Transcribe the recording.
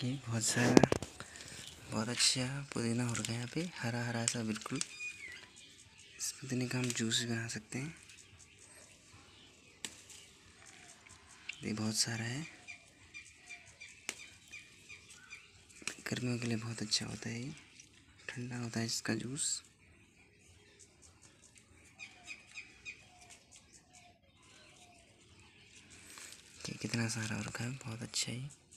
देखिए बहुत अच्छा पुदीना हो रखा है यहाँ पे, हरा हरा सा बिल्कुल। इस पुदीने का हम जूस भी बना सकते हैं। ये बहुत सारा है, गर्मियों के लिए बहुत अच्छा होता है। ये ठंडा होता है इसका जूस। कितना सारा हो रखा है, बहुत अच्छा है।